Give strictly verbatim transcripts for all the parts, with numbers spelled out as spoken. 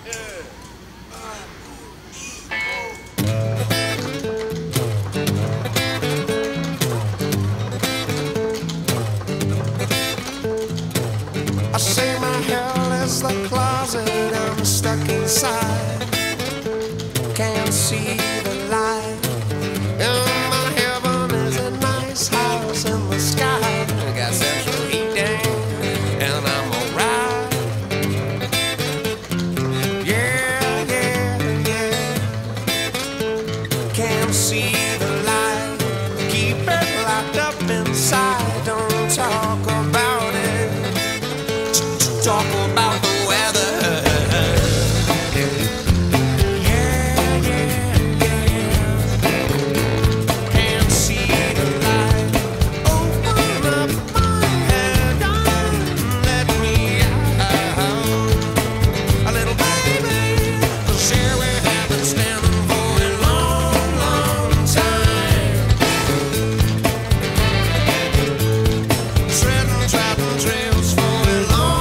I say my hell is the closet I'm stuck inside. Can't see the light. And my heaven is a nice house in the sky. I got central heating and I'm alright. Yeah, yeah, yeah. Can't see the light. Keep it locked up inside. Don't talk about it. Talk about the weather. Yeah, yeah, yeah. Can't see the light. Open up my head and let me out. A little baby, share we have been standing for a long, long time. Treading, trapping trails for a long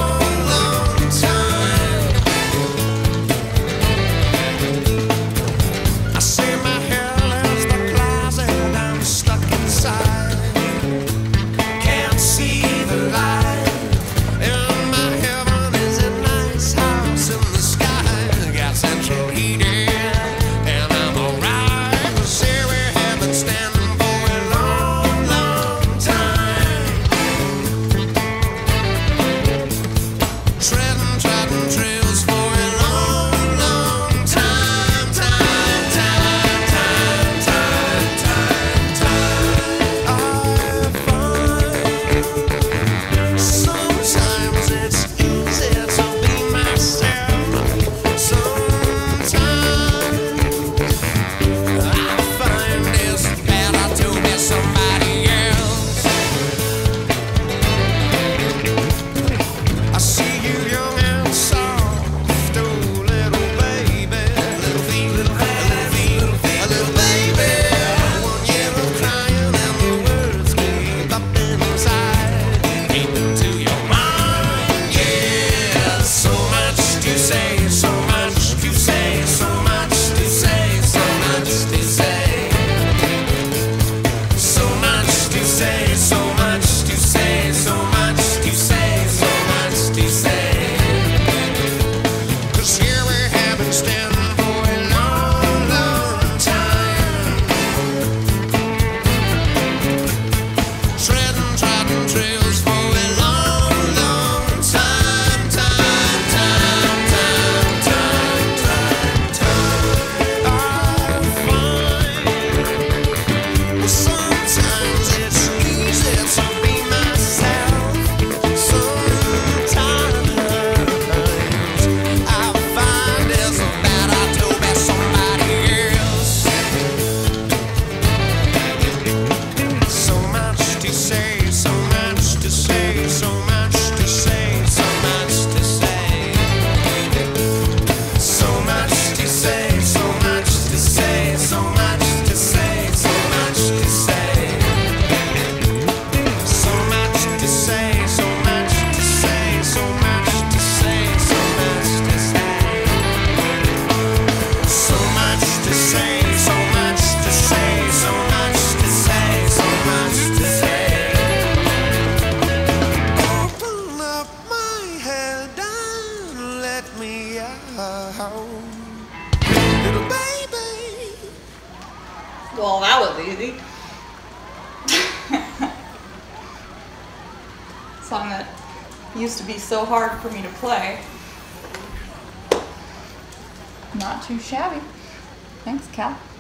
little baby. Well, that was easy. Song that used to be so hard for me to play. Not too shabby. Thanks, Cal.